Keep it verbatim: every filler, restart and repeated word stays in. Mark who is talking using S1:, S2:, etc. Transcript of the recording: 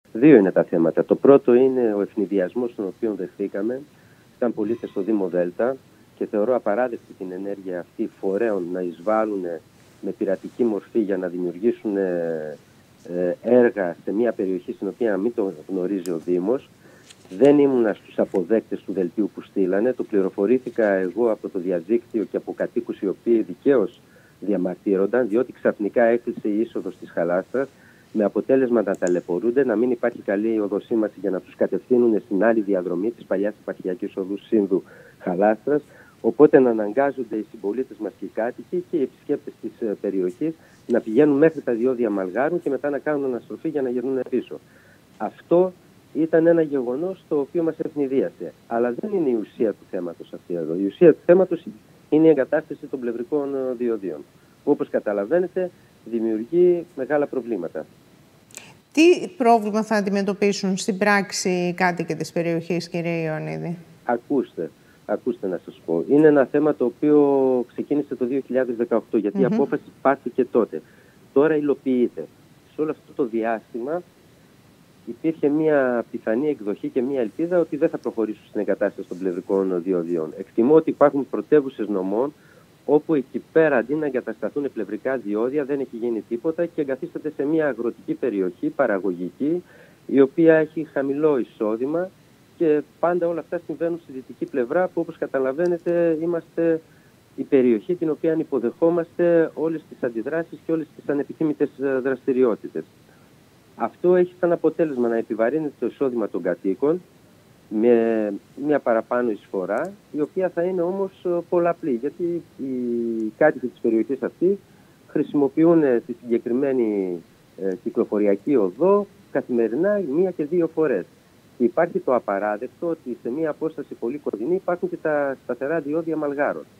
S1: Δύο είναι τα θέματα. Το πρώτο είναι ο ευνηδιασμός τον οποίο δεχθήκαμε σαν πολίτες στο Δήμο Δέλτα και θεωρώ απαράδεκτη την ενέργεια αυτή φορέων να εισβάλλουν με πειρατική μορφή για να δημιουργήσουν έργα σε μια περιοχή στην οποία μην το γνωρίζει ο Δήμος. Δεν ήμουνα στους αποδέκτες του δελτίου που στείλανε. Το πληροφορήθηκα εγώ από το διαδίκτυο και από κατοίκους οι οποίοι δικαίως διαμαρτύρονταν, διότι ξαφνικά έκλεισε η είσοδος της Χαλάστρας, με αποτέλεσμα να ταλαιπωρούνται, να μην υπάρχει καλή οδοσήμαση για να τους κατευθύνουν στην άλλη διαδρομή της παλιάς επαρχιακής οδού Σύνδου Χαλάστρας. Οπότε να αναγκάζονται οι συμπολίτες μας και οι κάτοικοι και οι επισκέπτες της περιοχής να πηγαίνουν μέχρι τα διόδια Μαλγάρου και μετά να κάνουν αναστροφή για να γυρνούν πίσω. Αυτό ήταν ένα γεγονός το οποίο μας ευνηδίασε. Αλλά δεν είναι η ουσία του θέματος αυτή εδώ. Η ουσία του θέματος είναι η εγκατάσταση των πλευρικών διοδίων, που όπως καταλαβαίνετε δημιουργεί μεγάλα προβλήματα.
S2: Τι πρόβλημα θα αντιμετωπίσουν στην πράξη οι κάτοικοι της περιοχής, κύριε Ιωαννίδη?
S1: Ακούστε, ακούστε να σας πω. Είναι ένα θέμα το οποίο ξεκίνησε το δύο χιλιάδες δεκαοκτώ, γιατί mm-hmm. η απόφαση πάρθηκε τότε. Τώρα υλοποιείται. Σε όλο αυτό το διάστημα υπήρχε μια πιθανή εκδοχή και μια ελπίδα ότι δεν θα προχωρήσουν στην εγκατάσταση των πλευρικών διοδιών. Εκτιμώ ότι υπάρχουν πρωτεύουσες νομών όπου εκεί πέρα αντί να εγκατασταθούν πλευρικά διόδια δεν έχει γίνει τίποτα και εγκαθίσταται σε μια αγροτική περιοχή, παραγωγική, η οποία έχει χαμηλό εισόδημα και πάντα όλα αυτά συμβαίνουν στη δυτική πλευρά που όπως καταλαβαίνετε είμαστε η περιοχή την οποία υποδεχόμαστε όλες τις αντιδράσεις και όλες τις ανεπιθύμητες δραστηριότητες. Αυτό έχει σαν αποτέλεσμα να επιβαρύνει το εισόδημα των κατοίκων με μια παραπάνω εισφορά, η οποία θα είναι όμως πολλαπλή, γιατί οι κάτοικοι της περιοχής αυτής χρησιμοποιούν τη συγκεκριμένη ε, κυκλοφοριακή οδό καθημερινά μία και δύο φορές. Και υπάρχει το απαράδεκτο ότι σε μια απόσταση πολύ κοντινή υπάρχουν και τα σταθερά διόδια Μαλγάρων.